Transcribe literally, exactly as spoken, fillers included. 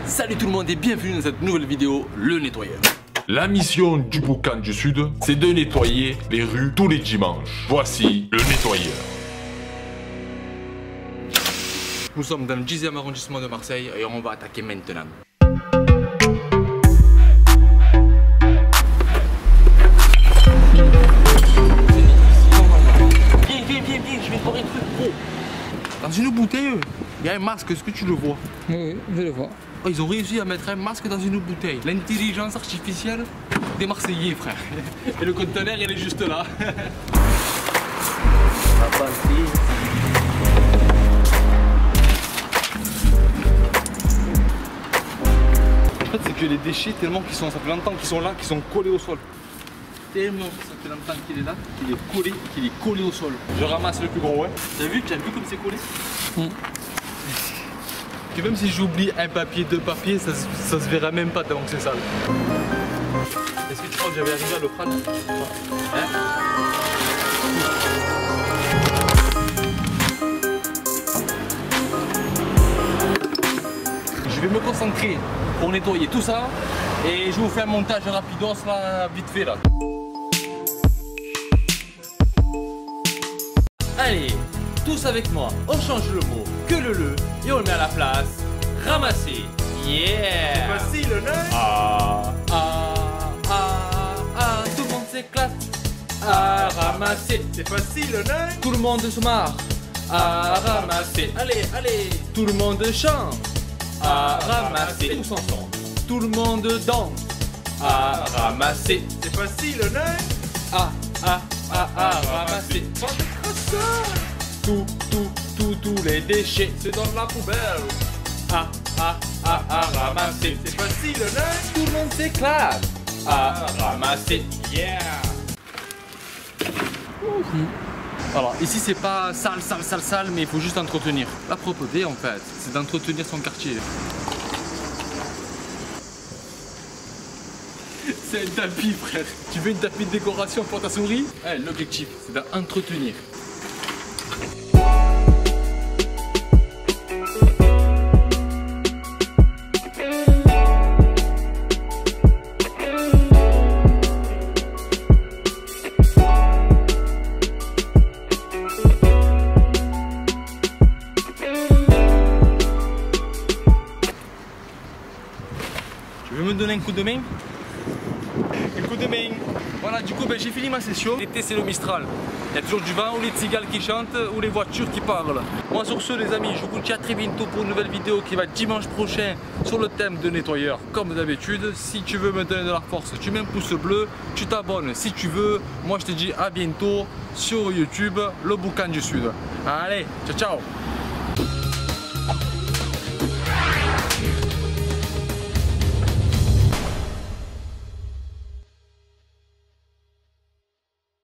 Salut tout le monde et bienvenue dans cette nouvelle vidéo, le nettoyeur. La mission du Boucan du Sud, c'est de nettoyer les rues tous les dimanches. Voici le nettoyeur. Nous sommes dans le dixième arrondissement de Marseille et on va attaquer maintenant. Viens, viens, viens, viens, je vais te voir un truc gros. Dans une bouteille, il y a un masque, est-ce que tu le vois? Oui, oui, je le vois. Oh, ils ont réussi à mettre un masque dans une bouteille. L'intelligence artificielle des Marseillais, frère. Et le conteneur, il est juste là. En fait, c'est que les déchets, tellement qu'ils sont, ça fait longtemps qu'ils sont là, qu'ils sont collés au sol. Tellement ça fait longtemps qu'il est là, qu'il est collé, qu'il est collé au sol. Je ramasse le plus gros, ouais. T'as vu, tu as vu comme c'est collé? Mm. Que même si j'oublie un papier, deux papiers, ça, ça se verra même pas tellement que c'est sale. Est-ce que tu crois que j'avais arrivé à le prendre? Hein? Je vais me concentrer pour nettoyer tout ça et je vous fais un montage rapidos là, vite fait là. Allez, tous avec moi, on change le mot que le le et on le met à la place. Ramasser. Yeah. Voici le nez. Ah, ah, ah, ah, tout le monde s'éclate à ramasser. C'est facile le nez. Tout le monde se marre à ramasser. Allez, allez, tout le monde chante à ramasser. Tous ensemble. Tout le monde danse à ramasser. C'est facile le nez. Ah, ah, ah, ah, ramasser. Tout, tout, tout, tous les déchets, c'est dans la poubelle. Ah, ah, ah, ah, ramasser. C'est facile le nez. Tout le monde s'éclate à ramasser. Yeah. Alors ici c'est pas sale, sale, sale, sale, mais il faut juste entretenir. La propreté en fait, c'est d'entretenir son quartier. C'est un tapis frère. Tu veux une tapis de décoration pour ta souris? Eh, l'objectif c'est d'entretenir. Tu veux me donner un coup de main? Un coup de main. Voilà, du coup ben, j'ai fini ma session. L'été c'est le Mistral. Il y a toujours du vent, ou les cigales qui chantent, ou les voitures qui parlent. Moi sur ce les amis, je vous dis à très bientôt pour une nouvelle vidéo qui va dimanche prochain sur le thème de nettoyeur. Comme d'habitude, si tu veux me donner de la force, tu mets un pouce bleu, tu t'abonnes si tu veux. Moi je te dis à bientôt sur YouTube, le Boucan du Sud. Allez, ciao ciao.